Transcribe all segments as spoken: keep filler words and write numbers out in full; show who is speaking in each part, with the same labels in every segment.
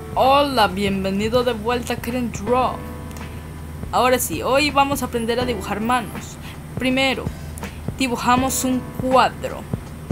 Speaker 1: Hola, bienvenido de vuelta a Karen Draw. Ahora sí, hoy vamos a aprender a dibujar manos. Primero, dibujamos un cuadro.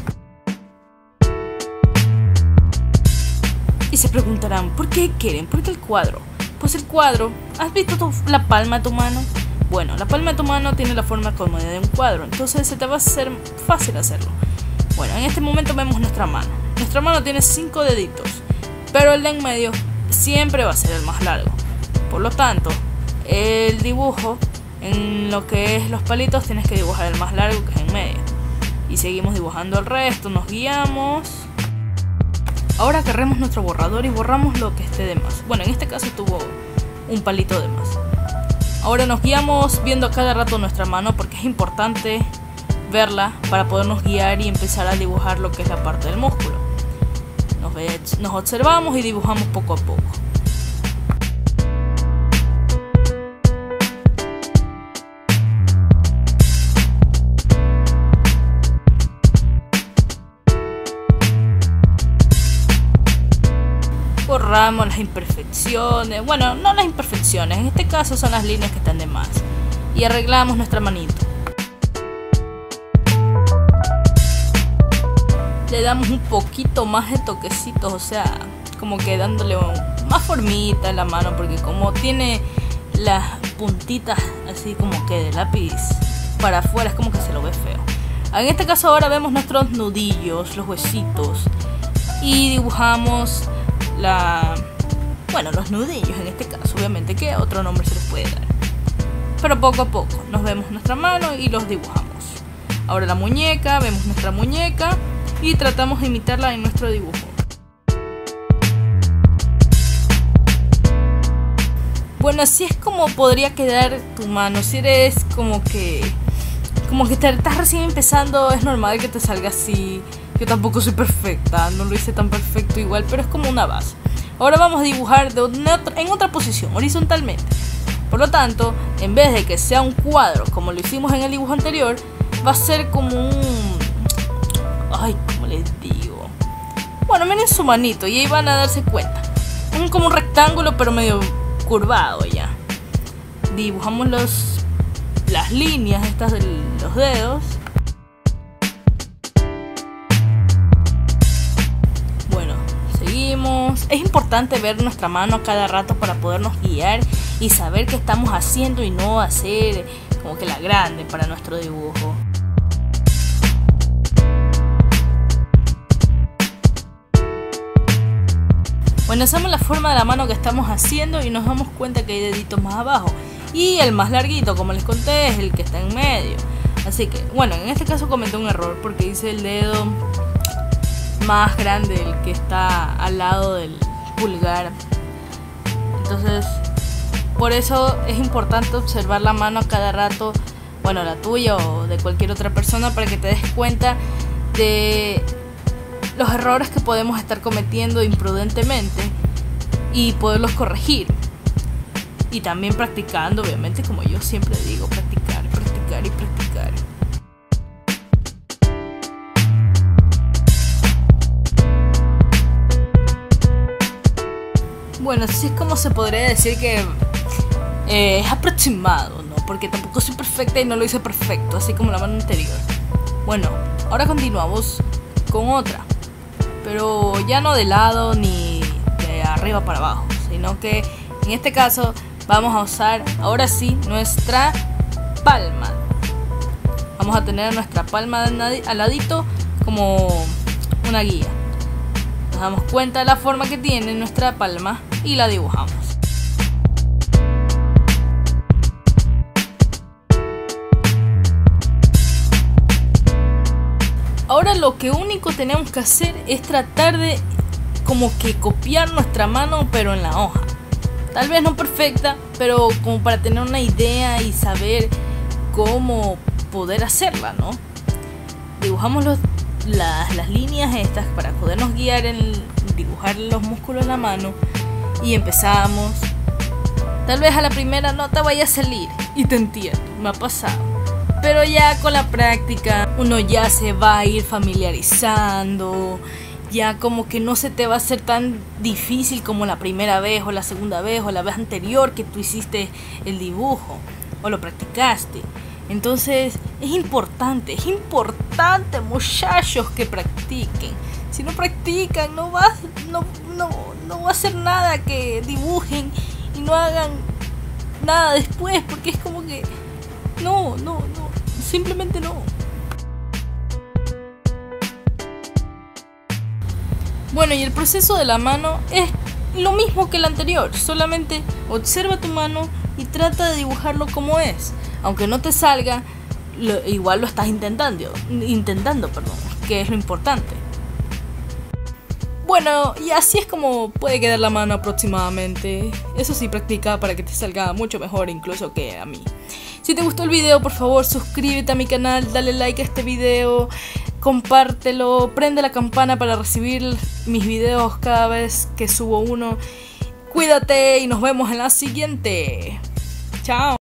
Speaker 1: Y se preguntarán, ¿por qué Karen? ¿Por qué el cuadro? Pues el cuadro, ¿has visto tu, la palma de tu mano? Bueno, la palma de tu mano tiene la forma como de un cuadro, entonces se te va a hacer fácil hacerlo. Bueno, en este momento vemos nuestra mano. Nuestra mano tiene cinco deditos, pero el de en medio siempre va a ser el más largo. Por lo tanto, el dibujo en lo que es los palitos tienes que dibujar el más largo, que es en medio. Y seguimos dibujando el resto, nos guiamos. Ahora agarremos nuestro borrador y borramos lo que esté de más. Bueno, en este caso tuvo un palito de más. Ahora nos guiamos viendo a cada rato nuestra mano, porque es importante verla para podernos guiar y empezar a dibujar lo que es la parte del músculo. Nos, ve, nos observamos y dibujamos poco a poco. Borramos las imperfecciones, bueno, no las imperfecciones, en este caso son las líneas que están de más. Y arreglamos nuestra manito. Le damos un poquito más de toquecitos, o sea, como que dándole más formita a la mano, porque como tiene las puntitas así como que de lápiz para afuera, es como que se lo ve feo. En este caso ahora vemos nuestros nudillos, los huesitos, y dibujamos la... bueno, los nudillos en este caso, obviamente, que otro nombre se les puede dar. Pero poco a poco nos vemos nuestra mano y los dibujamos. Ahora la muñeca, vemos nuestra muñeca y tratamos de imitarla en nuestro dibujo. Bueno, así es como podría quedar tu mano. Si eres como que como que te estás recién empezando, es normal que te salga así. Yo tampoco soy perfecta, no lo hice tan perfecto igual, pero es como una base. Ahora vamos a dibujar de una, en otra posición, horizontalmente. Por lo tanto, en vez de que sea un cuadro como lo hicimos en el dibujo anterior, va a ser como un... ay, ¿cómo les digo? Bueno, miren su manito y ahí van a darse cuenta. Un, como un rectángulo pero medio curvado ya. Dibujamos los, las líneas estas de los dedos. Bueno, seguimos. Es importante ver nuestra mano a cada rato para podernos guiar y saber qué estamos haciendo y no hacer como que la grande para nuestro dibujo. Bueno, hacemos la forma de la mano que estamos haciendo y nos damos cuenta que hay deditos más abajo. Y el más larguito, como les conté, es el que está en medio. Así que, bueno, en este caso cometí un error porque hice el dedo más grande, el que está al lado del pulgar. Entonces, por eso es importante observar la mano a cada rato. Bueno, la tuya o de cualquier otra persona, para que te des cuenta de los errores que podemos estar cometiendo imprudentemente y poderlos corregir. Y también practicando, obviamente, como yo siempre digo, practicar, practicar y practicar. Bueno, así es como se podría decir que eh, es aproximado, ¿no? Porque tampoco soy perfecta y no lo hice perfecto, así como la mano anterior. Bueno, ahora continuamos con otra, pero ya no de lado ni de arriba para abajo, sino que en este caso vamos a usar ahora sí nuestra palma. Vamos a tener nuestra palma al ladito como una guía. Nos damos cuenta de la forma que tiene nuestra palma y la dibujamos. Ahora lo que único tenemos que hacer es tratar de como que copiar nuestra mano pero en la hoja. Tal vez no perfecta, pero como para tener una idea y saber cómo poder hacerla, ¿no? Dibujamos los, las, las líneas estas para podernos guiar en dibujar los músculos de la mano y empezamos. Tal vez a la primera no te vaya a salir y te entiendo, me ha pasado. Pero ya con la práctica uno ya se va a ir familiarizando ya como que no se te va a hacer tan difícil como la primera vez o la segunda vez o la vez anterior que tú hiciste el dibujo o lo practicaste. Entonces es importante, es importante, muchachos, que practiquen. Si no practican, no va, no, no, no va a hacer nada que dibujen y no hagan nada después, porque es como que no, no, no, simplemente no. Bueno, y el proceso de la mano es lo mismo que el anterior, solamente observa tu mano y trata de dibujarlo como es. Aunque no te salga, lo, igual lo estás intentando, intentando, perdón, que es lo importante. Bueno, y así es como puede quedar la mano aproximadamente. Eso sí, practica para que te salga mucho mejor incluso que a mí. Si te gustó el video, por favor suscríbete a mi canal, dale like a este video, compártelo, prende la campana para recibir mis videos cada vez que subo uno. Cuídate y nos vemos en la siguiente. Chao.